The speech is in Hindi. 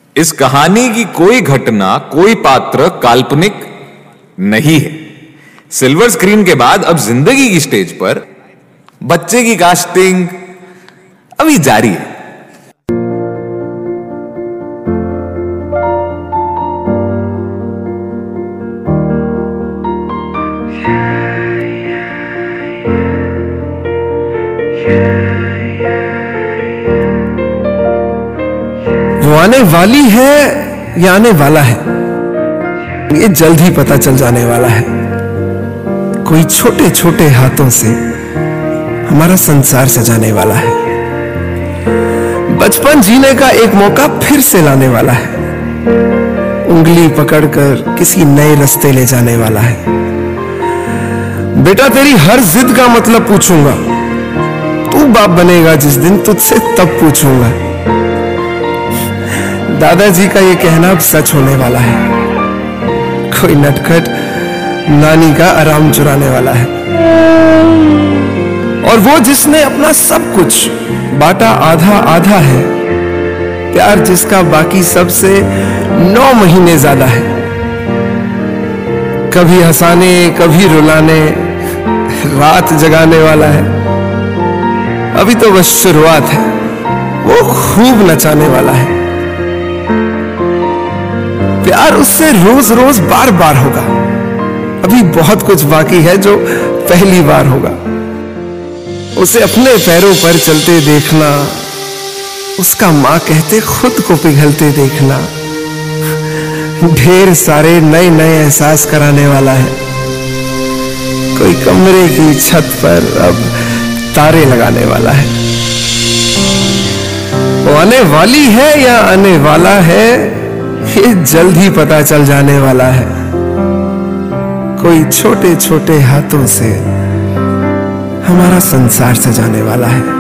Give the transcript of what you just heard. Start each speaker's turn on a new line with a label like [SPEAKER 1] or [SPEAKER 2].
[SPEAKER 1] इस कहानी की कोई घटना, कोई पात्र काल्पनिक नहीं है। सिल्वर स्क्रीन के बाद अब जिंदगी की स्टेज पर बच्चे की कास्टिंग अभी जारी है।
[SPEAKER 2] वो आने वाली है या आने वाला है, ये जल्द ही पता चल जाने वाला है। कोई छोटे छोटे हाथों से हमारा संसार सजाने वाला है। बचपन जीने का एक मौका फिर से लाने वाला है। उंगली पकड़कर किसी नए रास्ते ले जाने वाला है। बेटा, तेरी हर जिद का मतलब पूछूंगा। तू बाप बनेगा जिस दिन, तुझसे तब पूछूंगा। दादाजी का ये कहना अब सच होने वाला है। कोई नटखट नानी का आराम चुराने वाला है। और वो जिसने अपना सब कुछ बांटा आधा आधा है, प्यार जिसका बाकी सबसे 9 महीने ज्यादा है। कभी हंसाने कभी रुलाने, रात जगाने वाला है। अभी तो बस शुरुआत है, वो खूब नचाने वाला है। प्यार उससे रोज रोज बार बार होगा। अभी बहुत कुछ बाकी है जो पहली बार होगा। उसे अपने पैरों पर चलते देखना, उसका मां कहते खुद को पिघलते देखना, ढेर सारे नए नए एहसास कराने वाला है। कोई कमरे की छत पर अब तारे लगाने वाला है। वो आने वाली है या आने वाला है, ये जल्द ही पता चल जाने वाला है। कोई छोटे छोटे हाथों से हमारा संसार सजाने वाला है।